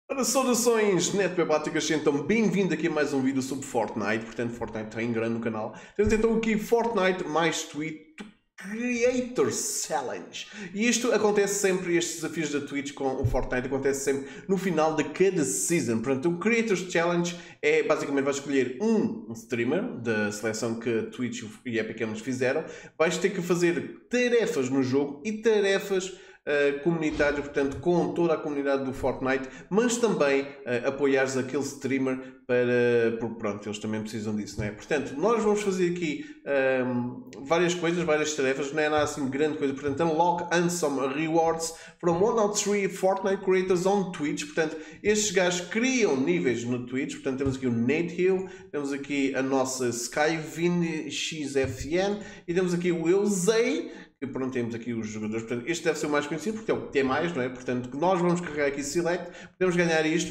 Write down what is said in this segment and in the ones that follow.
Ora, saudações netwebáticas, então bem-vindo aqui a mais um vídeo sobre Fortnite. Portanto, Fortnite está em grande no canal. Temos então aqui Fortnite mais Tweet Creators Challenge. E isto acontece sempre, estes desafios da Twitch com o Fortnite acontece sempre no final de cada season. Portanto, o Creators Challenge é basicamente vais escolher um streamer da seleção que a Twitch e Epic Games fizeram. Vais ter que fazer tarefas no jogo e tarefas comunitário, portanto, com toda a comunidade do Fortnite, mas também apoiares aquele streamer porque pronto, eles também precisam disso, não é? Portanto, nós vamos fazer aqui várias coisas, várias tarefas, não é nada assim grande coisa, portanto, unlock and some rewards from 1 out 3 Fortnite creators on Twitch, portanto, estes gajos criam níveis no Twitch, portanto, temos aqui o Nate Hill, temos aqui a nossa Skyvin XFN e temos aqui o Eusei, que pronto, temos aqui os jogadores, portanto, este deve ser o mais conhecido porque é o que tem mais, não é? Portanto, nós vamos carregar aqui Select, podemos ganhar isto,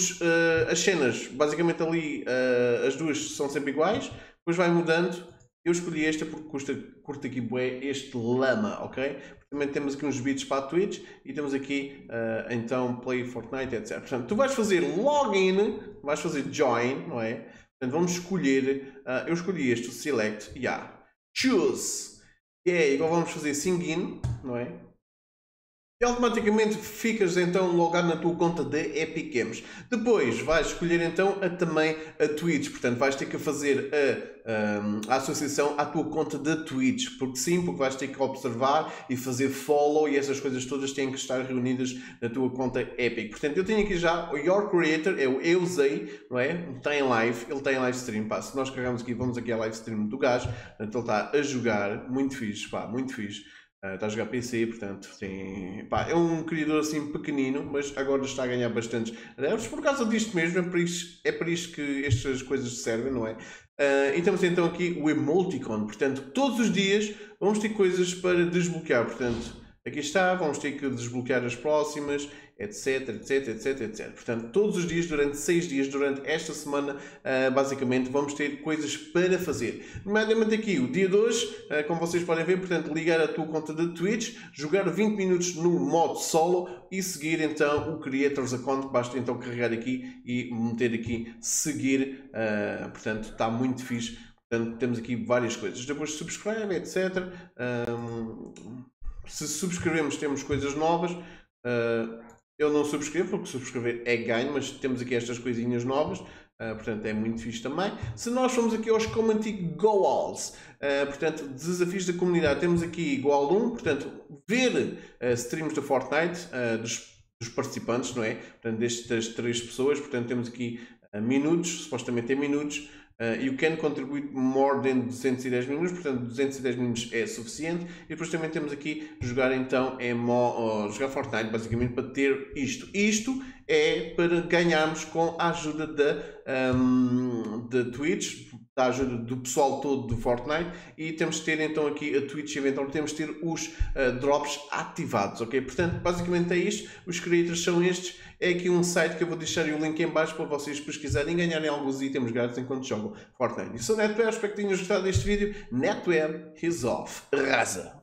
as cenas, basicamente ali, as duas são sempre iguais, depois vai mudando, eu escolhi esta porque curto aqui bué este lama, ok? Também temos aqui uns beats para a Twitch e temos aqui, então, Play Fortnite, etc. Portanto, tu vais fazer login, vais fazer join, não é? Portanto, vamos escolher, eu escolhi este, o Select, choose. Igual vamos fazer sign-in, não é? E automaticamente ficas então logado na tua conta da Epic Games. Depois vais escolher então também a Twitch, portanto vais ter que fazer a associação à tua conta da Twitch, porque vais ter que observar e fazer follow e essas coisas todas têm que estar reunidas na tua conta Epic. Portanto eu tenho aqui já o Your Creator, é o Eusei, não é? Está em live, ele está em live stream, pá, se nós carregamos aqui, vamos aqui à live stream do gajo, portanto ele está a jogar, muito fixe, pá, muito fixe. Está a jogar PC, portanto é um criador assim pequenino, mas agora está a ganhar bastantes adeptos por causa disto mesmo, é para isto que estas coisas servem, não é? E temos então aqui o Emoticon, portanto todos os dias vamos ter coisas para desbloquear, portanto aqui está, vamos ter que desbloquear as próximas, etc, etc, etc, etc. Portanto, todos os dias, durante 6 dias, durante esta semana, basicamente, vamos ter coisas para fazer. Nomeadamente aqui, o dia de hoje, como vocês podem ver, portanto, ligar a tua conta de Twitch, jogar 20 minutos no modo solo e seguir, então, o Creators Account. Basta, então, carregar aqui e meter aqui, seguir. Portanto, está muito fixe. Portanto, temos aqui várias coisas. Depois, subscreve, etc. Se subscrevemos, temos coisas novas. Eu não subscrevo, porque subscrever é ganho, mas temos aqui estas coisinhas novas. Portanto, é muito fixe também. Se nós formos aqui aos Community Goals, portanto, desafios da comunidade, temos aqui igual 1, portanto, ver streams da Fortnite, dos participantes, não é? Portanto, destas 3 pessoas, portanto, temos aqui minutos, supostamente é minutos. You can contribute more than 210 minutos, portanto 210 minutos é suficiente. E depois também temos aqui jogar então jogar Fortnite, basicamente para ter isto. Isto é para ganharmos com a ajuda da Twitch, da ajuda do pessoal todo do Fortnite, e temos de ter então aqui a Twitch, eventualmente temos de ter os drops ativados, ok? Portanto, basicamente é isto, os creators são estes, é aqui um site que eu vou deixar o link em baixo para vocês pesquisarem e ganharem alguns itens grátis enquanto jogam Fortnite. E sou NetWeb, espero que tenham gostado deste vídeo. NetWeb is off. Raza!